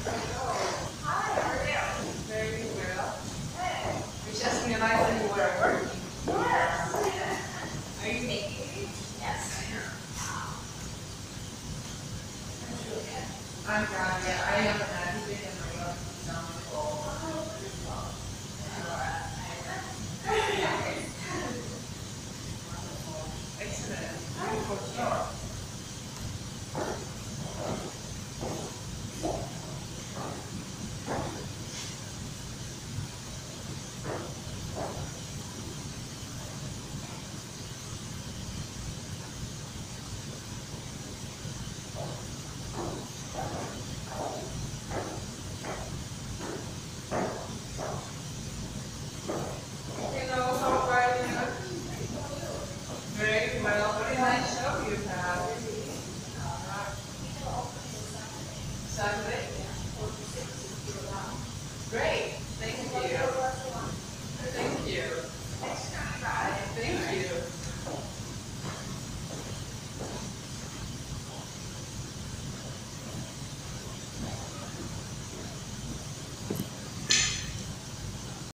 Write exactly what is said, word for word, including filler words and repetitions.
Hi, how are you? Very well. Hey, you're just realized that you were working. Yes. Are you making these? Yes, I am. I'm Juliet. I'm Juliet. I am